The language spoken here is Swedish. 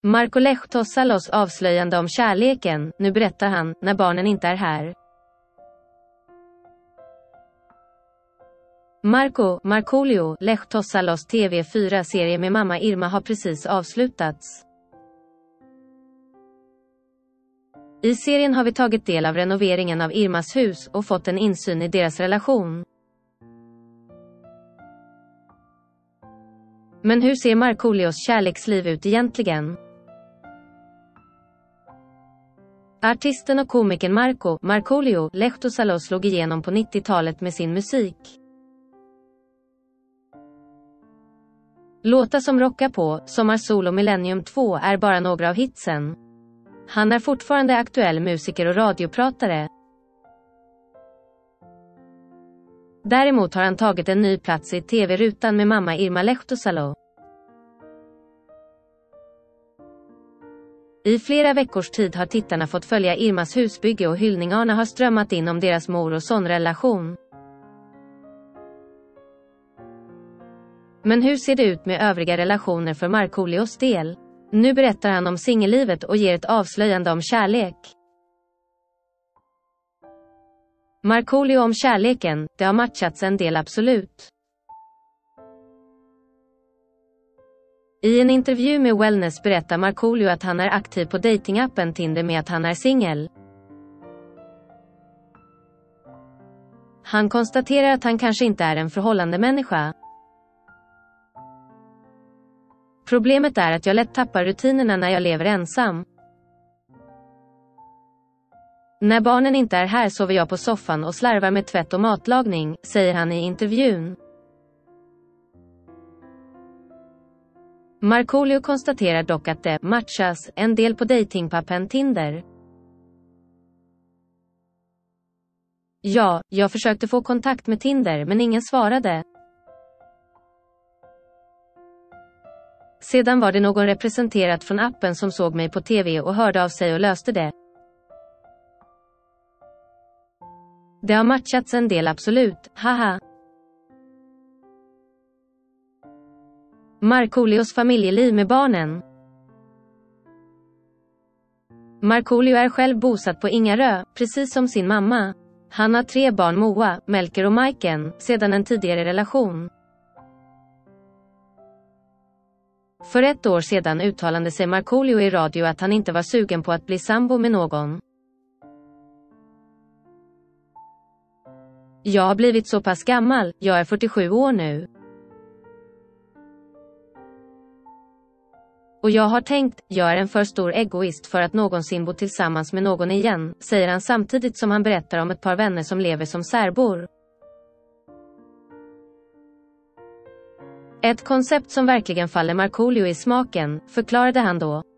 Marco Lehtossalos avslöjande om kärleken, nu berättar han, när barnen inte är här. Markoolio Lehtossalos TV4-serie med mamma Irma har precis avslutats. I serien har vi tagit del av renoveringen av Irmas hus och fått en insyn i deras relation. Men hur ser Markoolios kärleksliv ut egentligen? Artisten och komikern Markoolio Lehtossalos slog igenom på 90-talet med sin musik. Låtar som Rocka på, Sommarsol och Millennium 2 är bara några av hitsen. Han är fortfarande aktuell musiker och radiopratare. Däremot har han tagit en ny plats i TV-rutan med mamma Irma Lehtossalo. I flera veckors tid har tittarna fått följa Irmas husbygge och hyllningarna har strömmat in om deras mor- och sonrelation. Men hur ser det ut med övriga relationer för Markoolios del? Nu berättar han om singellivet och ger ett avslöjande om kärlek. Markoolio om kärleken, det har matchats en del absolut. I en intervju med Wellness berättar Markoolio att han är aktiv på datingappen Tinder med att han är singel. Han konstaterar att han kanske inte är en förhållande människa. Problemet är att jag lätt tappar rutinerna när jag lever ensam. När barnen inte är här sover jag på soffan och slarvar med tvätt och matlagning, säger han i intervjun. Markoolio konstaterar dock att det matchas en del på datingpappen Tinder. Ja, jag försökte få kontakt med Tinder men ingen svarade. Sedan var det någon representerat från appen som såg mig på TV och hörde av sig och löste det. Det har matchats en del absolut, haha. Markoolios familjeliv med barnen. Markoolio är själv bosatt på Ingarö, precis som sin mamma. Han har 3 barn, Moa, Melker och Majken, sedan en tidigare relation. För 1 år sedan uttalade sig Markoolio i radio att han inte var sugen på att bli sambo med någon. Jag har blivit så pass gammal, jag är 47 år nu. Och jag har tänkt, jag är en för stor egoist för att någonsin bo tillsammans med någon igen, säger han samtidigt som han berättar om ett par vänner som lever som särbor. Ett koncept som verkligen faller Markoolio i smaken, förklarade han då.